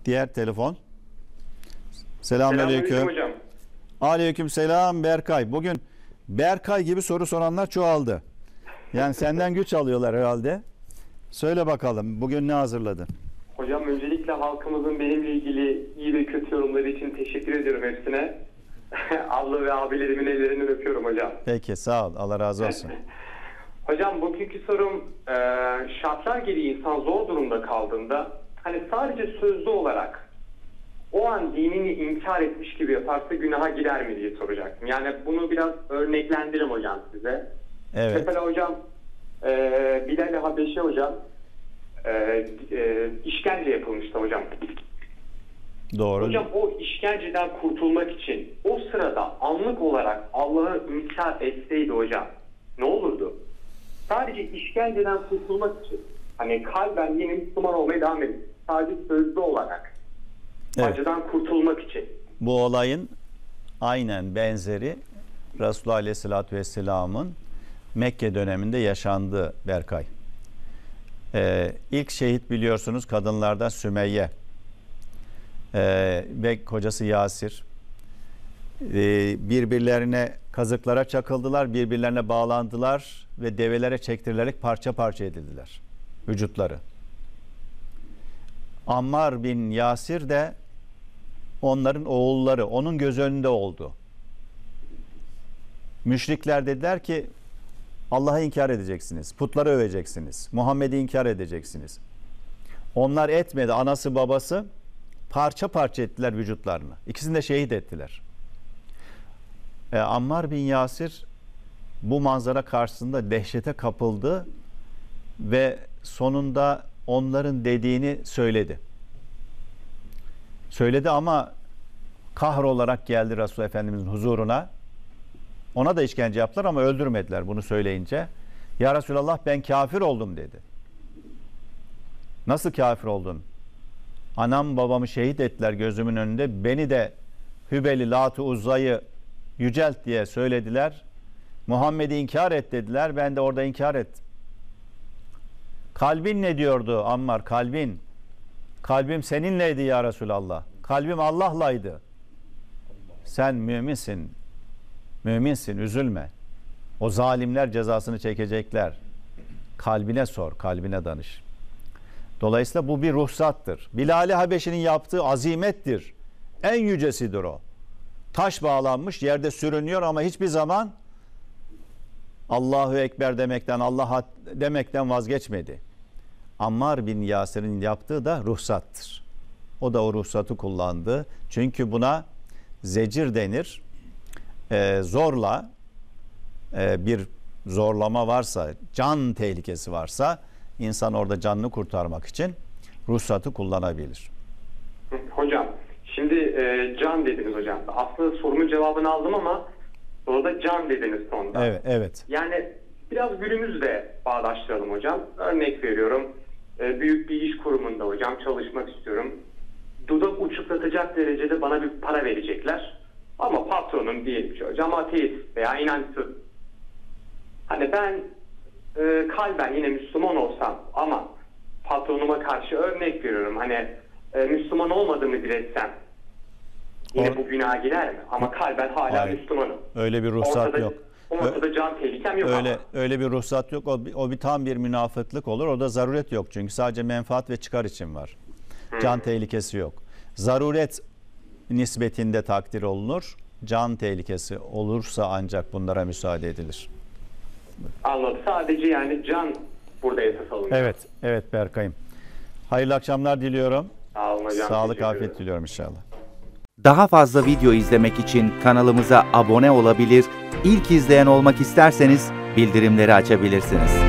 diğer telefon. Selamünaleyküm. Hocam. Aleyküm selam Berkay. Bugün Berkay gibi soru soranlar çoğaldı. Yani senden güç alıyorlar herhalde. Söyle bakalım bugün ne hazırladın? Hocam öncelikle halkımızın benimle ilgili iyi ve kötü yorumları için teşekkür ediyorum hepsine. Abla ve abilerimin ellerinden öpüyorum hocam. Peki sağ ol. Allah razı olsun. Hocam bugünkü sorum şartlar gereği insan zor durumda kaldığında hani sadece sözlü olarak o an dinini inkar etmiş gibi yaparsa günaha girer mi diye soracaktım. Yani bunu biraz örneklendiririm hocam size. Evet. Mesela hocam Bilal-i Habeşi hocam işkence yapılmıştı hocam. Doğru. Hocam o işkenceden kurtulmak için o sırada anlık olarak Allah'ı inkar etseydi hocam ne olurdu? Sadece işkenceden kurtulmak için hani kalben yine Müslüman olmaya devam edin. Sadece sözlü olarak acıdan kurtulmak için. Bu olayın aynen benzeri Resulullah Aleyhisselatü Vesselam'ın Mekke döneminde yaşandı Berkay. İlk şehit biliyorsunuz kadınlardan Sümeyye ve kocası Yasir. Birbirlerine kazıklara çakıldılar, birbirlerine bağlandılar ve develere çektirilerek parça parça edildiler vücutları. Ammar bin Yasir de onların oğulları, onun göz önünde oldu. Müşrikler dediler ki Allah'ı inkar edeceksiniz, putları öveceksiniz, Muhammed'i inkar edeceksiniz. Onlar etmedi, anası babası parça parça ettiler vücutlarını. İkisini de şehit ettiler. Ammar bin Yasir bu manzara karşısında dehşete kapıldı ve sonunda onların dediğini söyledi. Söyledi ama kahrolarak geldi Resulullah Efendimizin huzuruna. Ona da işkence yaptılar ama öldürmediler bunu söyleyince. Ya Resulallah ben kafir oldum dedi. Nasıl kafir oldun? Anam babamı şehit ettiler gözümün önünde. Beni de Hübel'i, Lat-ı Uzza'yı yücelt diye söylediler. Muhammed'i inkar et dediler. Ben de orada inkar ettim. Kalbin ne diyordu Ammar? Kalbin. Kalbim seninleydi ya Resulallah. Kalbim Allah'laydı. Sen müminsin. Müminsin, üzülme. O zalimler cezasını çekecekler. Kalbine sor, kalbine danış. Dolayısıyla bu bir ruhsattır. Bilal-i Habeşi'nin yaptığı azimettir. En yücesidir o. Taş bağlanmış, yerde sürünüyor ama hiçbir zaman Allahu Ekber demekten, Allah demekten vazgeçmedi. Ammar bin Yasir'in yaptığı da ruhsattır. O da o ruhsatı kullandı. Çünkü buna zecir denir. Zorla bir zorlama varsa, can tehlikesi varsa insan orada canını kurtarmak için ruhsatı kullanabilir. Hocam şimdi can dediniz hocam. Aslında sorumun cevabını aldım ama orada can dediniz sonunda. Evet, evet. Yani biraz günümüzle bağdaştıralım hocam. Örnek veriyorum. Büyük bir iş kurumunda hocam çalışmak istiyorum. Dudak uçuklatacak derecede bana bir para verecekler. Ama patronum diyelim ki hocam ateist veya inançsız. Hani ben kalben yine Müslüman olsam ama patronuma karşı örnek veriyorum. Hani Müslüman olmadığımı diretsem yine bu günaha girer mi? Ama kalben hala Müslümanım. Öyle bir ruhsat yok. Ortada can tehlikem yok öyle bir ruhsat yok. O bir tam bir münafıklık olur. Orada zaruret yok. Çünkü sadece menfaat ve çıkar için var. Can tehlikesi yok. Zaruret nispetinde takdir olunur. Can tehlikesi olursa ancak bunlara müsaade edilir. Anladım. Sadece yani can burada esas alınıyor. Evet, evet Berkay'ım. Hayırlı akşamlar diliyorum. Sağ olun hocam. Sağlık, afiyet diliyorum inşallah. Daha fazla video izlemek için kanalımıza abone olabilir, ilk izleyen olmak isterseniz bildirimleri açabilirsiniz.